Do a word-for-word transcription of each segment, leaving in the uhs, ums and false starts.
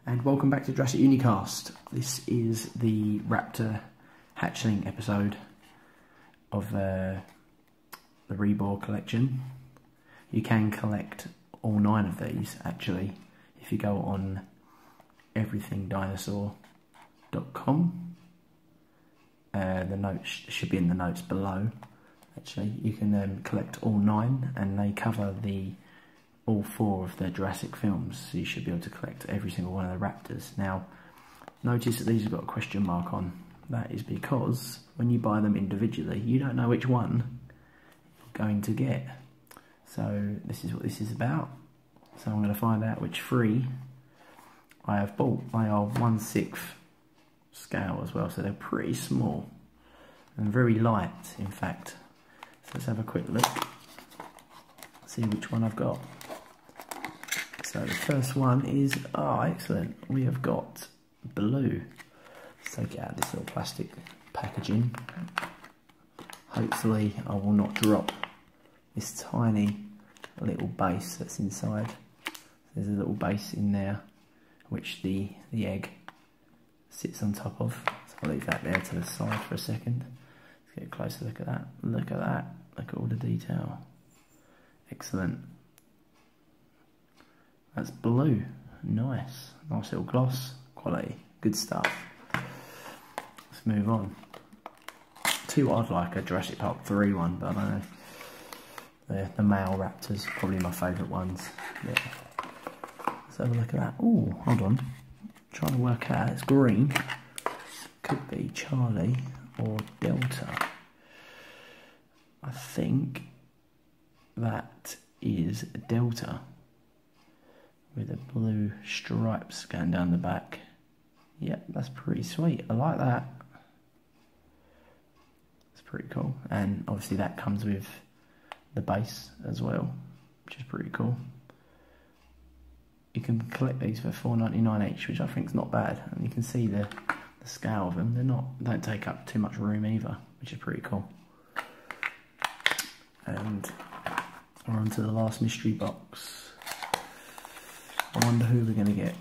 And welcome back to Jurassic Unicast. This is the Raptor hatchling episode of uh, the Reborn collection. You can collect all nine of these actually if you go on everything dinosaur dot com. Uh, the notes should be in the notes below. Actually, you can um, collect all nine, and they cover the all four of the Jurassic films, so you should be able to collect every single one of the Raptors. Now, notice that these have got a question mark on. That is because when you buy them individually, you don't know which one you're going to get. So this is what this is about. So I'm going to find out which three I have bought. They are one sixth scale as well, so they're pretty small and very light, in fact. So let's have a quick look, see which one I've got. So the first one is, oh excellent, we have got blue. Let's take it out of this little plastic packaging. Hopefully I will not drop this tiny little base that's inside. There's a little base in there which the, the egg sits on top of. So I'll leave that there to the side for a second. Let's get a closer look at that. Look at that, look at all the detail. Excellent. That's blue. Nice. Nice little gloss. Quality. Good stuff. Let's move on. Two I'd like a Jurassic Park three one, but I don't know. The, the male raptors, probably my favourite ones. Yeah. Let's have a look at that. Oh, hold on. I'm trying to work out. It's green. Could be Charlie or Delta. I think that is Delta, with the blue stripes going down the back. Yep, that's pretty sweet. I like that. It's pretty cool. And obviously that comes with the base as well, which is pretty cool. You can collect these for four ninety-nine each, which I think is not bad. And you can see the, the scale of them. They're not, don't take up too much room either, which is pretty cool. And we're on to the last mystery box. I wonder who we're going to get.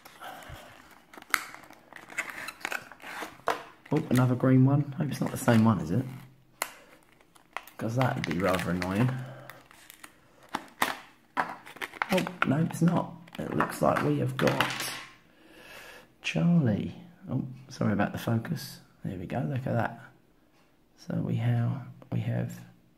Oh, another green one. Hope it's not the same one, is it? Because that would be rather annoying. Oh, no, it's not. It looks like we have got Charlie. Oh, sorry about the focus. There we go, look at that. So we have, we have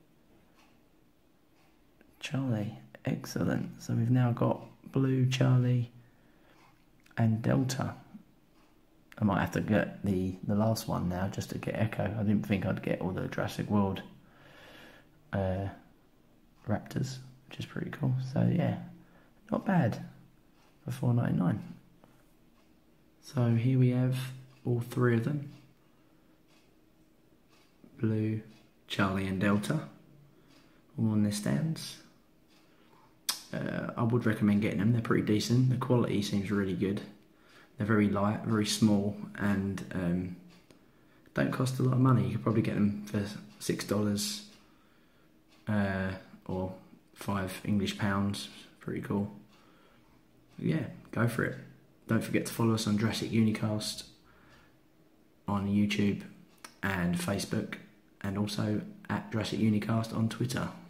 Charlie. Excellent. So we've now got Blue, Charlie and Delta. I might have to get the, the last one now just to get Echo. I didn't think I'd get all the Jurassic World uh, Raptors, which is pretty cool. So yeah, not bad for four ninety-nine. So here we have all three of them. Blue, Charlie and Delta, all on their stands. Uh, I would recommend getting them. They're pretty decent. The quality seems really good. They're very light, very small, and um, don't cost a lot of money. You could probably get them for six dollars uh, or five English pounds. Pretty cool. Yeah, go for it. Don't forget to follow us on Jurassic Unicast on YouTube and Facebook, and also at Jurassic Unicast on Twitter.